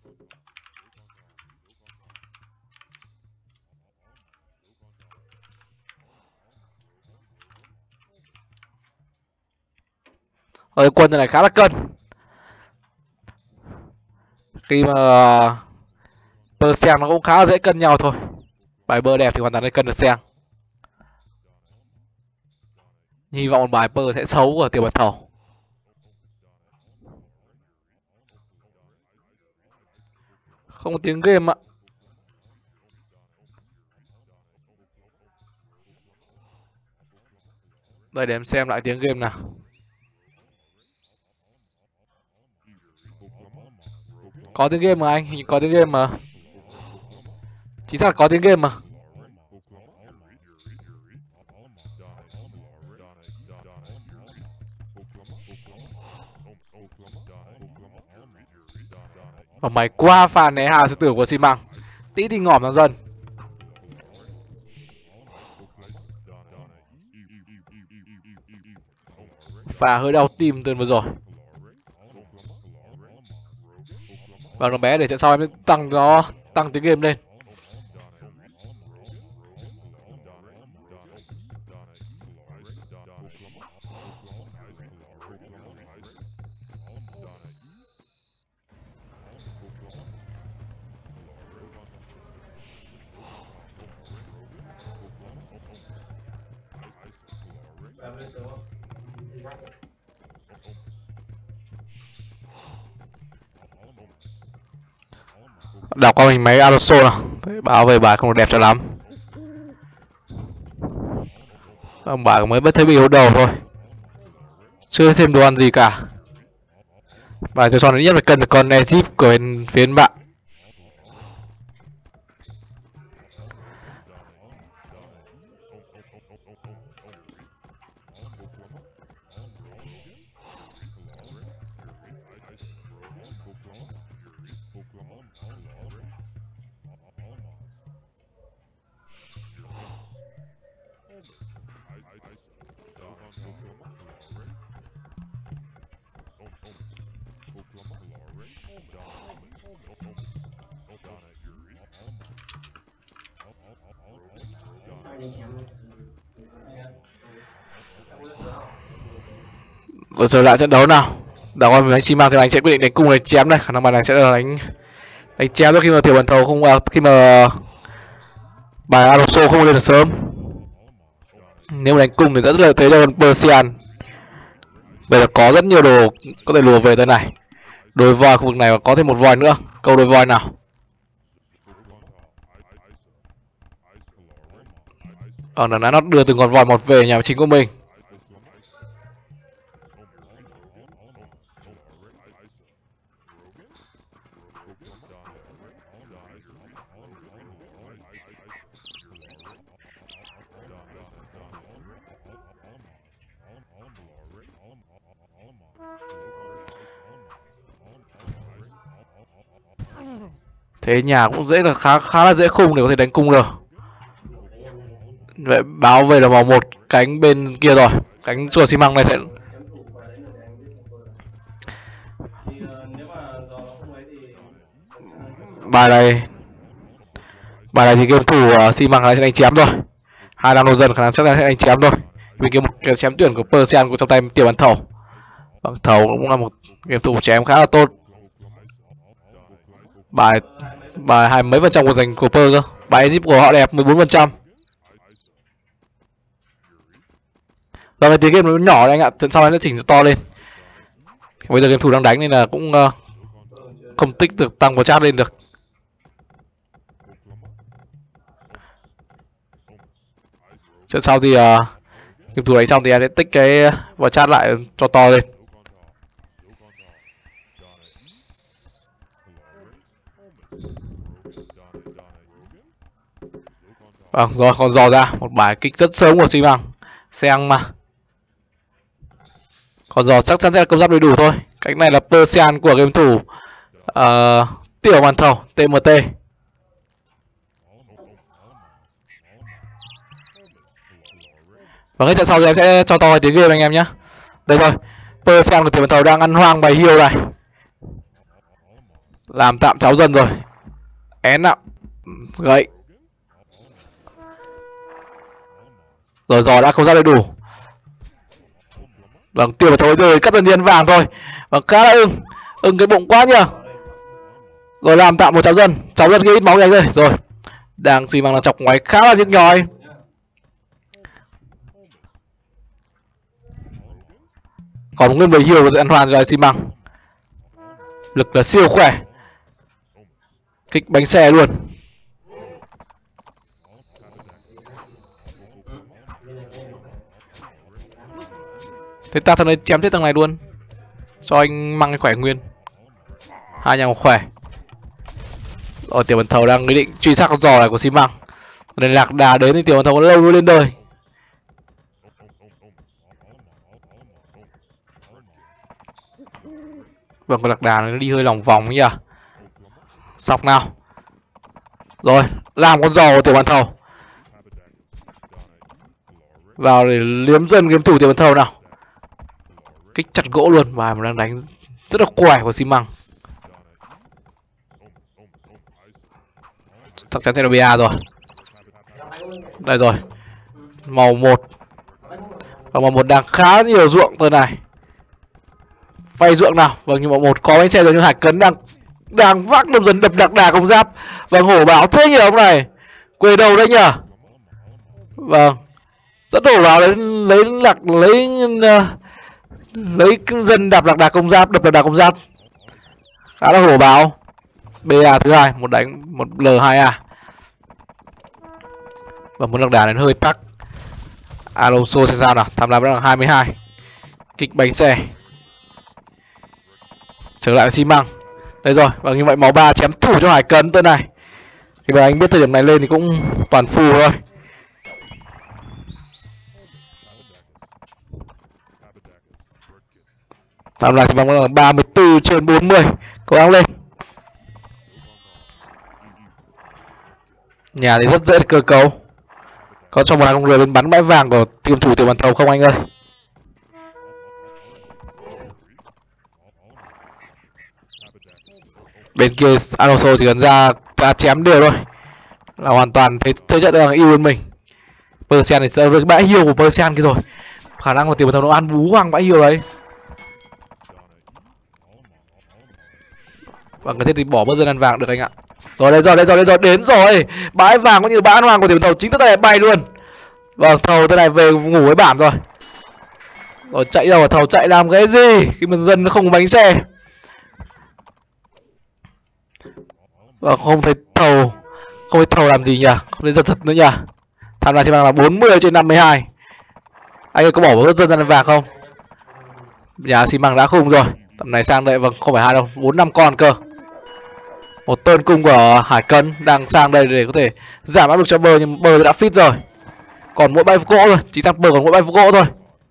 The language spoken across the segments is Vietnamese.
Ở quân này khá là cân. Khi mà Persian nó cũng khá là dễ cân nhau thôi. Bài bơ đẹp thì hoàn toàn cân được Sen. Hy vọng bài bơ sẽ xấu của Tiểu Bạch Thầu. Không có tiếng game ạ. Đây để em xem lại tiếng game nào. Có tiếng game mà anh, hình như có tiếng game mà. Chính xác là có tiếng game mà. Và mày qua phản né hàng sư tử của xi măng. Tí thì ngỏm thằng dân. Và hơi đau tim từ vừa rồi. Và nó bé để trận sau em tăng tiếng game lên. Đọc qua mình máy Alonso nào. Báo về bài không được đẹp cho lắm. Ông bà mới bất thấy bị hố đầu thôi. Chưa thêm đồ ăn gì cả. Và cho son nhất là cần được con Egypt của bên phía bạn. Vừa rồi lại trận đấu nào. Đảo qua mình đánh xi măng thì anh sẽ quyết định đánh cung này chém đây. Khả năng bàn này sẽ là đánh chém khi mà Tiểu Bạch Thầu không khi mà bài Alonso không lên được sớm. Nếu mà đánh cung thì rất là thế cho con Persian. Bây giờ có rất nhiều đồ có thể lùa về tới này. Đôi voi khu vực này và có thêm một voi nữa. Câu đôi voi nào. Lần này nó đưa từng con voi một về nhà chính của mình. Thế nhà cũng dễ là khá là dễ khung để có thể đánh cung được. Vậy báo về là vào một cánh bên kia rồi. Cánh chùa xi măng này sẽ bài này thì game thủ xi măng này sẽ đánh chém rồi. 25 nô dân khả năng chắc là sẽ đánh chém thôi. Vì cái một cái chém tuyển của Persian của trong tay Tiểu Bạch Thầu. Bạch Thầu cũng là một game thủ chém khá là tốt. Bài hai mấy phần trăm của giành của Per cơ. Bài Egypt của họ đẹp 14%. Và cái tiếng game nó nhỏ đấy anh ạ, trận sau nó chỉnh to lên. Bây giờ game thủ đang đánh nên là cũng không tích được tăng vào chat lên được. Trận sau thì game thủ đánh xong thì em sẽ tích cái vào chat lại cho to lên. Vâng, rồi còn dò ra một bài kích rất sớm của xi măng. Sen mà. Còn dò chắc chắn sẽ là công giáp đầy đủ thôi. Cánh này là Persian của game thủ Tiểu Bạch Thầu TMT. Và cái trận sau thì em sẽ cho to tiếng game anh em nhé. Đây rồi, Persian của Tiểu Bạch Thầu đang ăn hoang bài hiêu này. Làm tạm cháu dần rồi. Én nào. Gậy. Rồi giò đã không ra đầy đủ. Vâng, tiêu vào thôi rồi, cắt dần nhiên vàng thôi. Vâng, khá là ưng cái bụng quá nhờ. Rồi làm tạm một cháu dân kia ít máu nhanh rồi. Rồi đang xi măng là chọc ngoáy khá là nhức nhói. Còn một nguyên bầy hiêu của ăn hoàn rồi xi măng. Lực là siêu khỏe. Kích bánh xe luôn. Thế ta thằng này chém chết thằng này luôn. Cho anh mang cái khỏe nguyên. Hai nhà một khỏe. Rồi tiểu bần thầu đang ý định truy sát con giò này của xi măng. Nên lạc đà đến thì tiểu bần thầu lâu luôn lên đời. Vâng, con lạc đà nó đi hơi lòng vòng nhỉ. Sọc nào. Rồi làm con giò của tiểu bần thầu. Vào để liếm dần game thủ tiểu bần thầu nào. Kích chặt gỗ luôn. Và đang đánh rất là khỏe của xi măng. Chắc chắn sẽ là BA rồi. Đây rồi. Màu 1. Và màu 1 đang khá nhiều ruộng từ này. Phay ruộng nào. Vâng, nhưng màu 1 có bánh xe rồi nhưng Hải Cấn đang vác nằm dần đập lạc đà không giáp. Vâng, hổ báo thế nhỉ ông này. Quê đầu đấy nhỉ. Vâng. Rất hổ báo lấy dân đạp lạc đà công giáp, đập lạc đà công giáp. Khá là hổ báo. BA thứ hai, một đánh một L2A. Và một lạc đà này hơi tắc. Alonso sẽ sao nào, tham lam đang 22. Kích bánh xe. Trở lại xi măng. Đây rồi, và như vậy máu 3 chém thủ cho Hải Cấn tên này. Thì anh biết thời điểm này lên thì cũng toàn phù thôi. Tham lam xi măng là 34/40. Cố gắng lên. Nhà thì rất dễ cơ cấu. Có cho một hàng người lên bắn bãi vàng của team thủ tiểu bàn thầu không anh ơi? Bên kia Alonso chỉ cần ra chém đều thôi là hoàn toàn thấy chơi trận đang yêu hơn mình. Persian này sẽ với bãi hiêu của Persian kia rồi. Khả năng là tiểu bàn thầu nó ăn bú hoàng bãi hiêu đấy. Và cái thế thì bỏ bớt dân ăn vàng được anh ạ. Rồi đây rồi đến rồi. Bãi vàng cũng như bãi ăn hoàng của tiểu thầu chính thức này bay luôn. Vâng, thầu thế này về ngủ với bản rồi. Rồi chạy đâu, thầu chạy làm cái gì khi mà dân nó không có bánh xe. Và không thấy thầu làm gì nhỉ, không thấy giật nữa nhỉ. Tham gia xi măng là 40/52. Anh ơi có bỏ bớt dân ăn vàng không? Nhà xi măng đã khung rồi. Tầm này sang đây, vâng, không phải 2 đâu, 4-5 con cơ. Một tên cung của Hải Cấn đang sang đây để có thể giảm áp lực cho bờ, nhưng bờ đã fit rồi. Còn mỗi bãi gỗ thôi, chỉ sang bờ còn mỗi bãi gỗ thôi.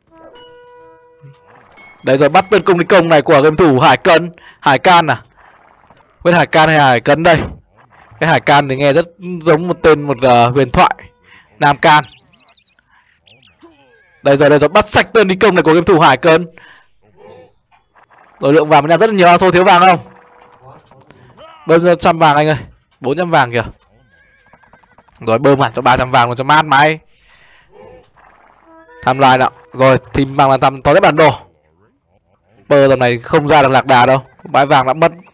Đấy rồi, bắt tên cung đi công này của game thủ Hải Cấn, Hải Can à? Bên Hải Can hay Hải Cấn đây? Cái Hải Can thì nghe rất giống một tên huyền thoại Nam Can. Đây rồi, bắt sạch tên đi công này của game thủ Hải Cấn. Rồi lượng vàng mình đang rất là nhiều, Aso thiếu vàng không? Bơm ra 100 vàng anh ơi, 400 vàng kìa. Rồi bơm hẳn cho 300 vàng cho mát máy. Tham lại nào. Rồi team vàng là tầm to nhất bản đồ. Bơ tầm này không ra được lạc đà đâu, bãi vàng đã mất.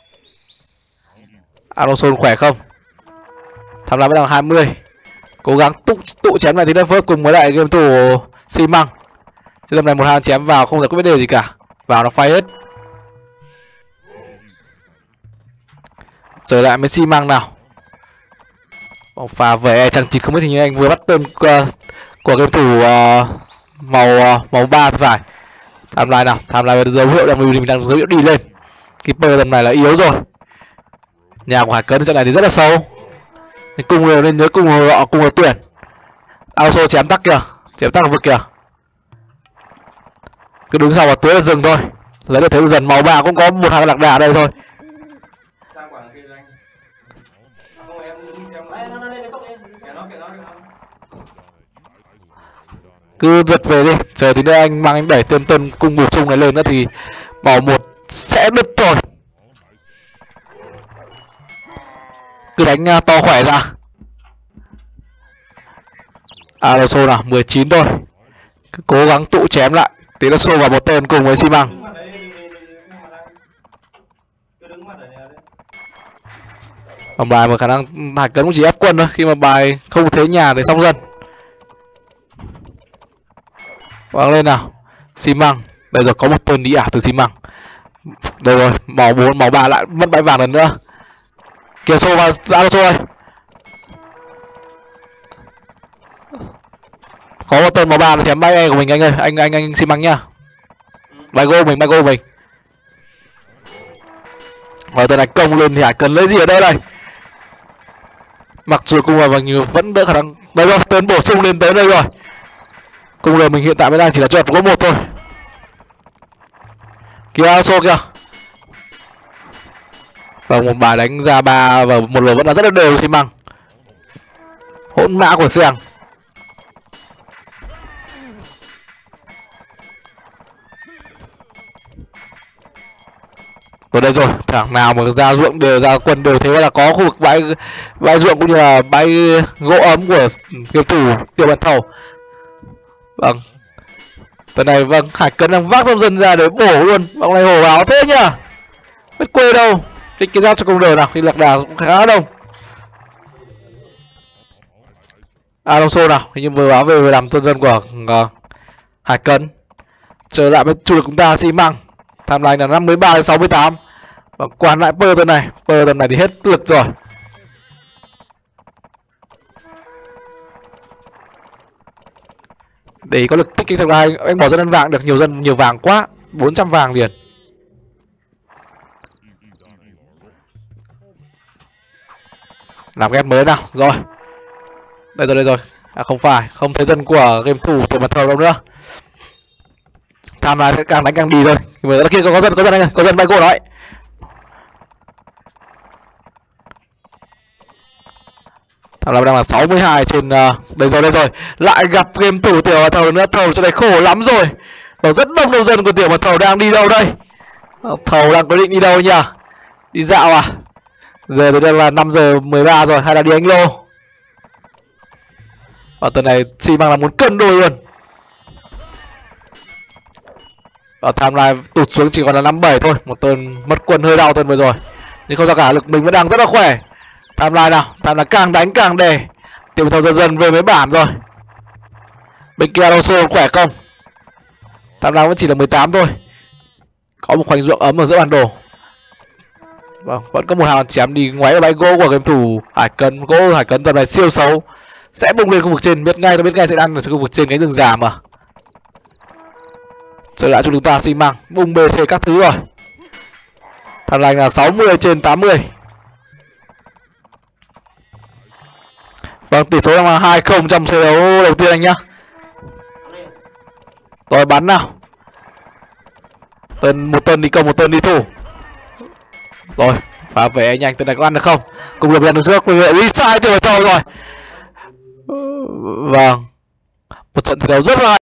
Alonso khỏe không? Tham lại vẫn đang 20. Cố gắng tụ chém này thì Denver cùng với lại game thủ xi măng. Chứ tầm này 1-2 chém vào không giải quyết vấn đề gì cả. Vào nó phai hết. Trở lại với xi măng nào. Vòng pha về chẳng chịt không biết, thì như anh vừa bắt tên của game thủ màu 3 thì phải. Tham lại nào, tham lại dấu hiệu mình đang dấu hiệu đi lên. Keeper tầm này là yếu rồi. Nhà của Hải Cấn trận này thì rất là sâu. Thì cùng đều nên nhớ cùng họ cùng là tuyển. Alonso chém tắc kìa, chém tắc vực kìa. Cứ đứng sau và tưới là dừng thôi. Lấy được thế dần màu 3 cũng có một hàng lạc đà ở đây thôi. Cứ giật về đi, chờ tí nữa anh mang anh đẩy tên tân cung bổ sung này lên nữa thì bảo 1 sẽ đứt rồi. cứ đánh to khỏe ra. Alonso nào, 19 thôi. Cứ cố gắng tụ chém lại. Tí nó xô vào một tên cùng với xi măng. Còn bài một khả năng Hải Cấn cũng chỉ ép quân thôi, khi mà bài không thế nhà để xong dần. Vâng lên nào. Xi măng. Đây rồi, có một tên đi ảo từ xi măng. Đây rồi, màu 4, màu 3 lại mất bãi vàng lần nữa. Kìa xô vào Alonso đây. Có một tên màu 3 nó chém bay E của mình anh ơi, anh xi măng nhá. Bay gô mình. Và tên này công lên thì Hải cần lấy gì ở đây đây. Mặc dù cung là vẫn đỡ khả năng. Đây rồi, tên bổ sung lên tới đây rồi. Cung là mình hiện tại mới đang chỉ là chợt có một thôi. Kìa Alonso kìa. Và một bài đánh ra 3 và một lượt vẫn là rất là đều xi măng. Hỗn mã của Seng. Ở đây rồi, thằng nào mà ra ruộng đều ra quân đều thế là có khu vực bãi ruộng cũng như là bãi gỗ ấm của game thủ Tiểu Bạch Thầu. Vâng. Tờ này vâng, Hải Cấn đang vác thông dân ra để bổ luôn. Vòng này hổ báo thế nhá. Biết quê đâu. Cái giao cho công đời nào, thì lạc đà cũng khá đông. Alonso nào, hình như vừa báo về làm thôn dân của Hải Cấn. Trở lại với chủ lực chúng ta xi măng. Tham lại là 53-68. Và quản lại Pơ tuần này. Pơ tuần này thì hết lực rồi. Để có lực tích kinh thực là anh bỏ dân vàng được nhiều vàng quá. 400 vàng liền. Làm ghép mới nào. Rồi. Đây rồi. À không phải. Không thấy dân của game thủ Tiểu Bạch Thầu đâu nữa. Tham lại càng đánh càng đi thôi. Nhưng mà kia có dân anh ơi. Có dân bay cô đấy. Tham lại đang là 62 trên đây rồi. Lại gặp game thủ Tiểu Bạch Thầu nữa. Thầu chỗ này khổ lắm rồi. Và rất đông nông dân của Tiểu Bạch Thầu đang đi đâu đây? Thầu đang có định đi đâu nhỉ? Đi dạo à? Giờ thì đang là 5 giờ 13 rồi, hay là đi Anh Lô? Và tuần này xi măng là muốn cân đôi luôn. Và tham lai tụt xuống chỉ còn là 57 thôi. Một tuần mất quân hơi đau tuần vừa rồi. Nhưng không sao cả, lực mình vẫn đang rất là khỏe. Tham lai nào, tham là càng đánh càng đè. Tiểu Bạch Thầu dần về với bản rồi. Bên kia Alonso khỏe không? Tham lai vẫn chỉ là 18 thôi. Có một khoảnh ruộng ấm ở giữa bản đồ. Vâng, vẫn có một hàng chém đi ngoáy ở bãi gỗ của game thủ Hải Cấn. Gỗ Hải Cấn tầm này siêu xấu. Sẽ bung lên khu vực trên, biết ngay sẽ ăn ở khu vực trên cái rừng già mà. Trở lại cho chúng ta xi măng, bung BC các thứ rồi. Thằng lành là 60 trên 80. Vâng, tỷ số là 2-0 trong trận đấu đầu tiên anh nhá. Rồi bắn nào. Một tên đi công, một tên đi thủ. Rồi, phá về nhanh, tên này có ăn được không? Cùng lập lần được trước, quyền lý sai Tiểu Bạch Thầu rồi. Vâng. Một trận thi đấu rất là